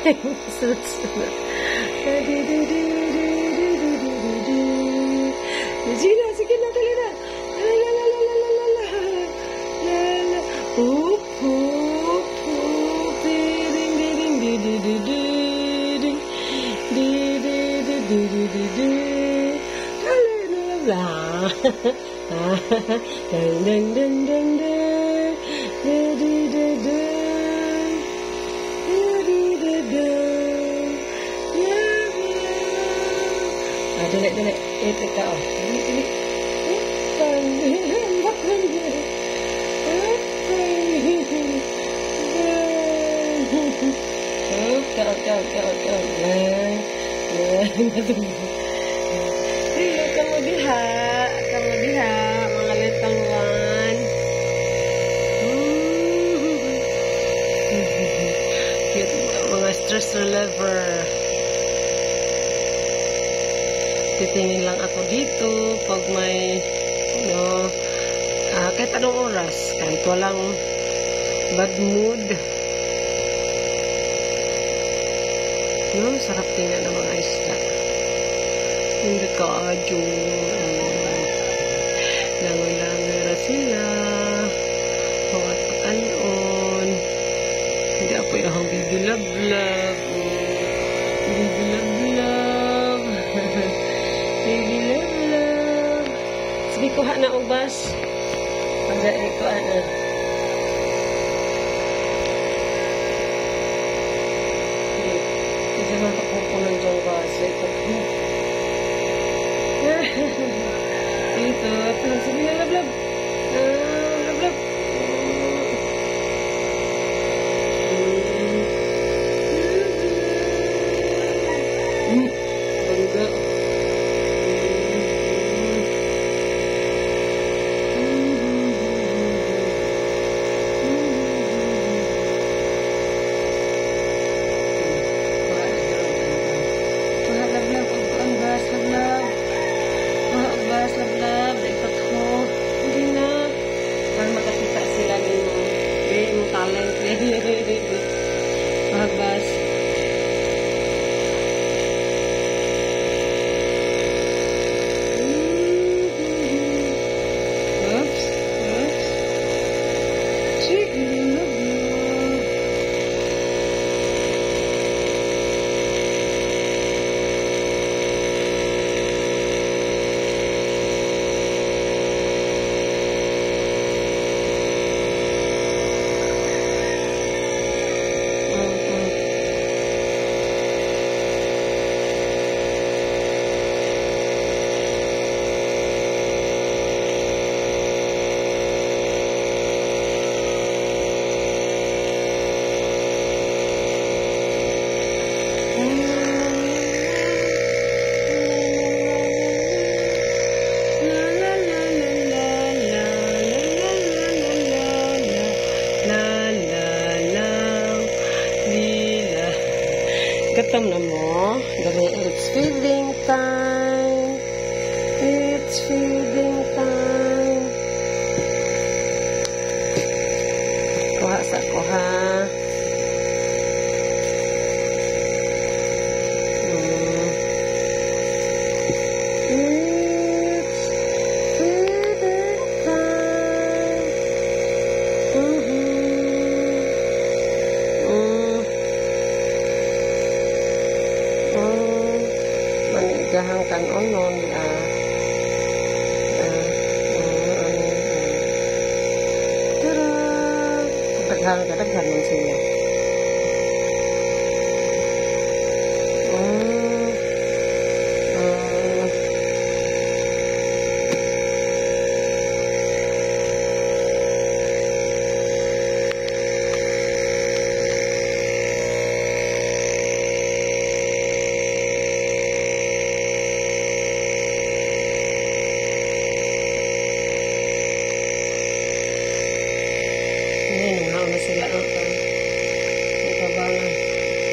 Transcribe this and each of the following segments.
Sunod-sunod. Sige, sige na, dali na. La la la la la la la la. La la. Oop, oop, oop. Ding, ding, ding, ding, ding, ding, ding. Ding, ding, ding, ding, ding, ding, ding. La la la la. Ding, ding, ding, ding, ding. Ding, ding, ding, ding. Dali. Ito ka, oh. Dali. Kamu diha, mga litangwan. Mga stress reliever. Titingin lang ako dito pag may kahit anong oras, kahit walang bad mood. Sarap tingnan ng mga isda. Hindi ka adyo. Langon-langon sila. Huwag pakanon. Hindi ako yung bibilab-lab. Bibilab-lab. Bibilab-lab. Sabi ko na ubas. Pagdain ko na. Hindi naman kapupunan dyan basa. Ito. Sabi na lablab. Lablab. Bangga. Lablab, ikot ko. Hindi na. Para makakita sila ng talent. Magbas. Oops. Sige, Gutom na mo? It's feeding time. It's feeding time. Kuha sa kuha. Gahang kan onon daghan man sila. Sila ang nagbabangan.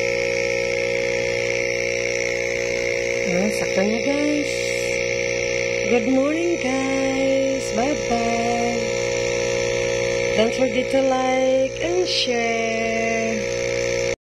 Sakto na guys. Good morning guys. Bye-bye. Don't forget to like and share.